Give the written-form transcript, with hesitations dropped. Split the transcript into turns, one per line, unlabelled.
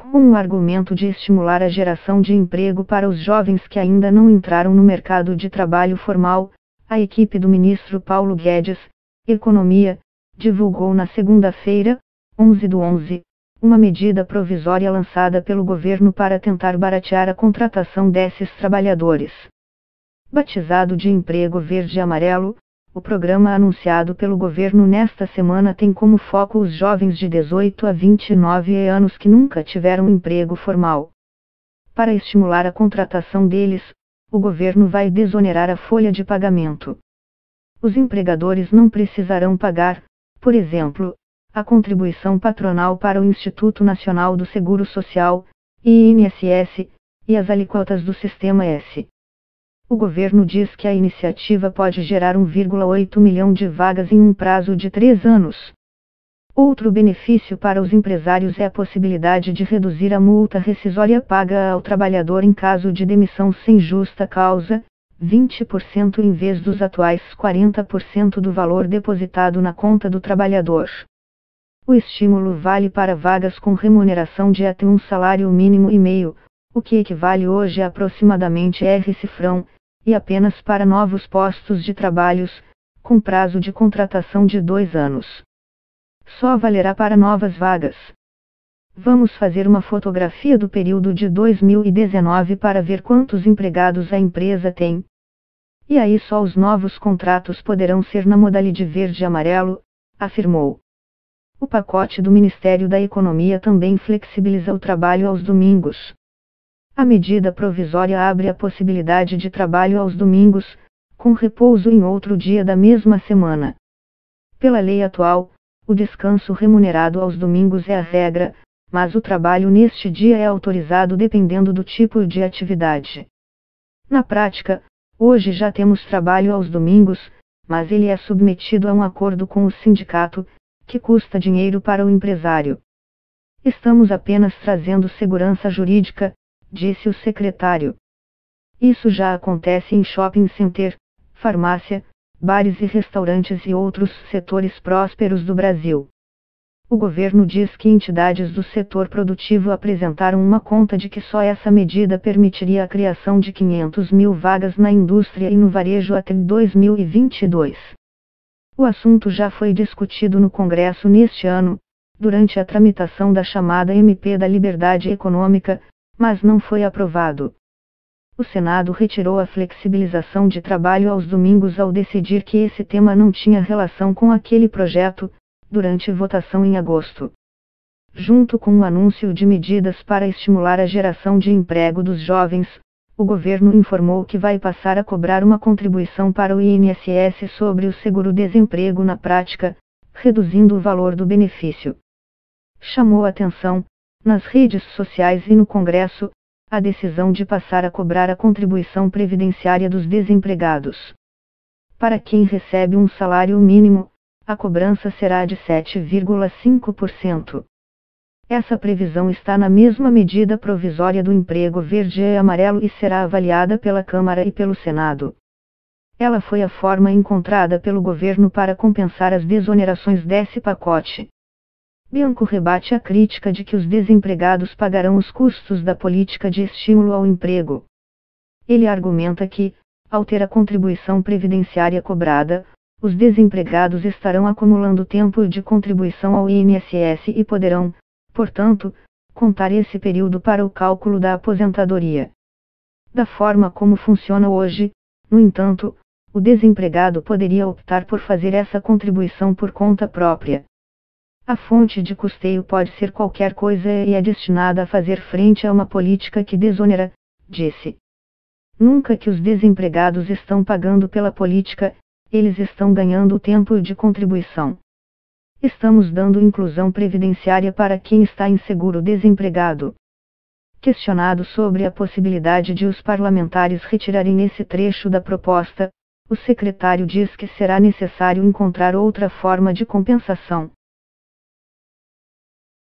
com o argumento de estimular a geração de emprego para os jovens que ainda não entraram no mercado de trabalho formal. A equipe do ministro Paulo Guedes, Economia, divulgou na segunda-feira, 11/11, uma medida provisória lançada pelo governo para tentar baratear a contratação desses trabalhadores. Batizado de Emprego Verde e Amarelo, o programa anunciado pelo governo nesta semana tem como foco os jovens de 18 a 29 anos que nunca tiveram emprego formal. Para estimular a contratação deles, o governo vai desonerar a folha de pagamento. Os empregadores não precisarão pagar, por exemplo, a contribuição patronal para o Instituto Nacional do Seguro Social, INSS, e as alíquotas do Sistema S. O governo diz que a iniciativa pode gerar 1,8 milhão de vagas em um prazo de 3 anos. Outro benefício para os empresários é a possibilidade de reduzir a multa rescisória paga ao trabalhador em caso de demissão sem justa causa, 20% em vez dos atuais 40% do valor depositado na conta do trabalhador. O estímulo vale para vagas com remuneração de até um salário mínimo e meio, o que equivale hoje a aproximadamente R$100, e apenas para novos postos de trabalhos, com prazo de contratação de 2 anos. Só valerá para novas vagas. Vamos fazer uma fotografia do período de 2019 para ver quantos empregados a empresa tem. E aí só os novos contratos poderão ser na modalidade verde e amarelo, afirmou. O pacote do Ministério da Economia também flexibiliza o trabalho aos domingos. A medida provisória abre a possibilidade de trabalho aos domingos, com repouso em outro dia da mesma semana. Pela lei atual, o descanso remunerado aos domingos é a regra, mas o trabalho neste dia é autorizado dependendo do tipo de atividade. Na prática, hoje já temos trabalho aos domingos, mas ele é submetido a um acordo com o sindicato, que custa dinheiro para o empresário. Estamos apenas trazendo segurança jurídica, disse o secretário. Isso já acontece em shopping center, farmácia, bares e restaurantes e outros setores prósperos do Brasil. O governo diz que entidades do setor produtivo apresentaram uma conta de que só essa medida permitiria a criação de 500 mil vagas na indústria e no varejo até 2022. O assunto já foi discutido no Congresso neste ano, durante a tramitação da chamada MP da Liberdade Econômica, mas não foi aprovado. O Senado retirou a flexibilização de trabalho aos domingos ao decidir que esse tema não tinha relação com aquele projeto, durante votação em agosto. Junto com o anúncio de medidas para estimular a geração de emprego dos jovens, o governo informou que vai passar a cobrar uma contribuição para o INSS sobre o seguro-desemprego na prática, reduzindo o valor do benefício. Chamou atenção, nas redes sociais e no Congresso, a decisão de passar a cobrar a contribuição previdenciária dos desempregados. Para quem recebe um salário mínimo, a cobrança será de 7,5%. Essa previsão está na mesma medida provisória do Emprego Verde e Amarelo e será avaliada pela Câmara e pelo Senado. Ela foi a forma encontrada pelo governo para compensar as desonerações desse pacote. Bianco rebate a crítica de que os desempregados pagarão os custos da política de estímulo ao emprego. Ele argumenta que, ao ter a contribuição previdenciária cobrada, os desempregados estarão acumulando tempo de contribuição ao INSS e poderão, portanto, contar esse período para o cálculo da aposentadoria. Da forma como funciona hoje, no entanto, o desempregado poderia optar por fazer essa contribuição por conta própria. A fonte de custeio pode ser qualquer coisa e é destinada a fazer frente a uma política que desonera, disse. Nunca que os desempregados estão pagando pela política, eles estão ganhando o tempo de contribuição. Estamos dando inclusão previdenciária para quem está em seguro-desempregado. Questionado sobre a possibilidade de os parlamentares retirarem esse trecho da proposta, o secretário diz que será necessário encontrar outra forma de compensação.